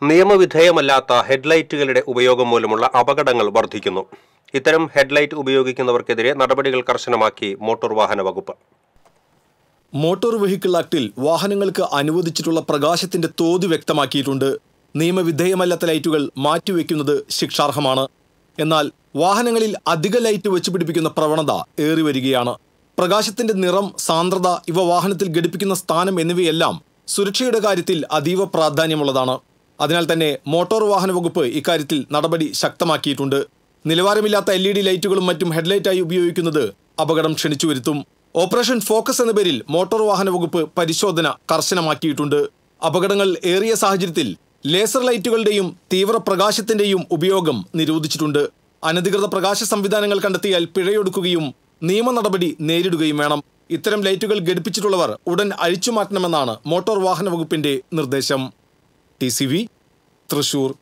നിയമവിധേയമല്ലാത്ത ഹെഡ്ലൈറ്റുകളുടെ ഉപയോഗം മൂലമുള്ള അപകടങ്ങൾ വർദ്ധിക്കുന്നു. ഇത്തരം ഹെഡ്ലൈറ്റ് ഉപയോഗിക്കുന്നവർക്കെതിരെ നടപടികൾ കർശനമാക്കി മോട്ടോർ വാഹന വകുപ്പ്. മോട്ടോർ വെഹിക്കിൾ ആക്ടിൽ വാഹനങ്ങൾക്ക് അനുവദിച്ചിട്ടുള്ള പ്രകാശത്തിന്റെ തോത് വ്യക്തമാക്കിയിട്ടുണ്ട്. നിയമവിധേയമല്ലാത്ത ലൈറ്റുകൾ മാറ്റിവെക്കുന്നത് ശിക്ഷാർഹമാണ്. എന്നാൽ വാഹനങ്ങളിൽ അധിക ലൈറ്റ് വെച്ചുപിടിപ്പിക്കുന്ന പ്രവണത ഏറിവരികയാണ്. പ്രകാശത്തിന്റെ നിറം, സാന്ദ്രത, ഇവ വാഹനത്തിൽ ഘടിപ്പിക്കുന്ന സ്ഥാനം എന്നിവയെല്ലാം സുരക്ഷയുടെ കാര്യത്തിൽ അതീവ പ്രാധാന്യമുള്ളതാണ്. അതിനാൽ തന്നെ മോട്ടോർ വാഹന വകുപ്പ് ഇക്കാര്യത്തിൽ നടപടി ശക്തമാക്കിയിട്ടുണ്ട്. നിലവാരമില്ലാത്ത LED ലൈറ്റുകളും മറ്റും ഹെഡ്ലൈറ്റായി ഉപയോഗിക്കുന്നത് അപകടം ക്ഷണിച്ചു വരുത്തും. ഓപ്പറേഷൻ ഫോക്കസ് എന്ന പേരിൽ മോട്ടോർ വാഹന വകുപ്പ് പരിശോധന കർശനമാക്കിയിട്ടുണ്ട്. അപകടങ്ങൾ ഏറിയ സാഹചര്യത്തിൽ ലേസർ ലൈറ്റുകളുടെയും തീവ്രപ്രകാശത്തിന്റെയും ഉപയോഗം നിരോധിച്ചിട്ടുണ്ട്. അനധികൃത പ്രകാശ സംവിധാനങ്ങൾ കണ്ടെത്തിയാൽ പിഴയൊടുക്കുകയും നിയമ നടപടി നേരിടുകയും വേണം. ഇത്തരം ലൈറ്റുകൾ ഘടിപ്പിച്ചിട്ടുള്ളവർ ഉടൻ അഴിച്ചുമാറ്റണമെന്നാണ് മോട്ടോർ വാഹന വകുപ്പിന്റെ നിർദ്ദേശം. TCV തൃശൂർ.